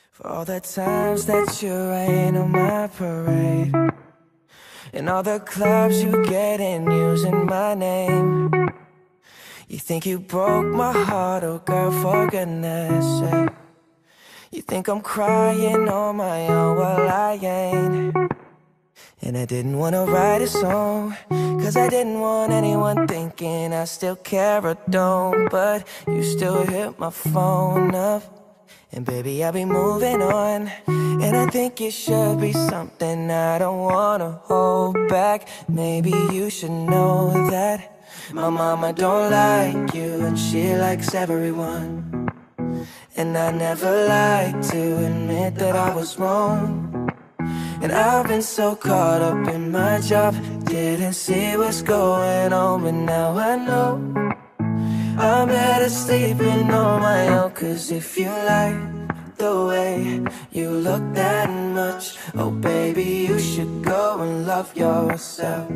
For all the times that you rain on my parade, and all the clubs you get in using my name. You think you broke my heart, oh girl, for goodness sake. You think I'm crying on my own, well I ain't. And I didn't wanna write a song, cause I didn't want anyone thinking I still care or don't. But you still hit my phone up, and baby, I'll be moving on. And I think it should be something I don't wanna hold back. Maybe you should know that my mama don't like you, and she likes everyone. And I never like to admit that I was wrong. And I've been so caught up in my job, didn't see what's going on. But now I know I'm better sleeping on my own. Cause if you like the way you look that much, oh baby, you should go and love yourself.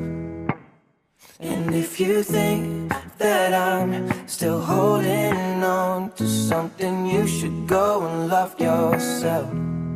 And if you think that I'm still holding on to something, you should go and love yourself.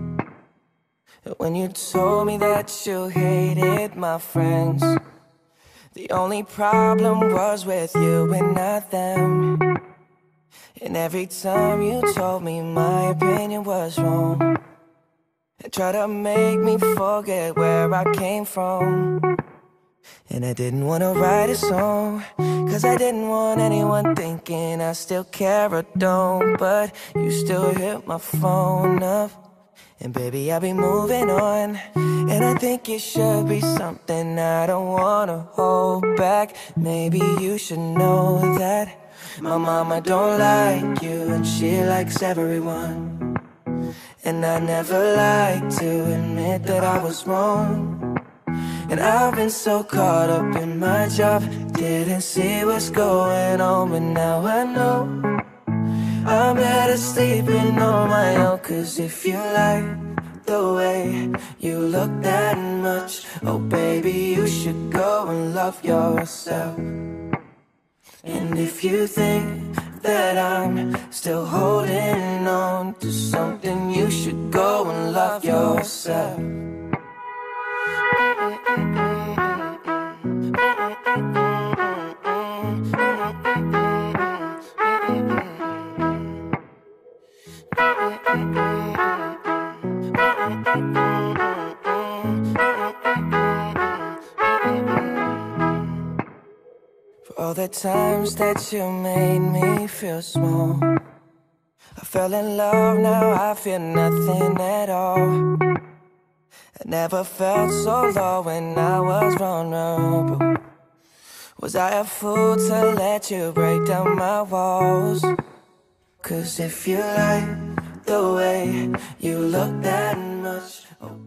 When you told me that you hated my friends, the only problem was with you and not them. And every time you told me my opinion was wrong, and tried to make me forget where I came from. And I didn't wanna write a song, cause I didn't want anyone thinking I still care or don't. But you still hit my phone up, and baby, I'll be moving on. And I think it should be something I don't wanna hold back. Maybe you should know that my mama don't like you, and she likes everyone. And I never like to admit that I was wrong. And I've been so caught up in my job, didn't see what's going on. But now I know I'm better sleeping on my own. Cause if you like the way you look that much, oh baby, you should go and love yourself. And if you think that I'm still holding on to something, you should go and love yourself. For all the times that you made me feel small, I fell in love, now I feel nothing at all. I never felt so low when I was vulnerable. Was I a fool to let you break down my walls? Cause if you like the way you look that much, oh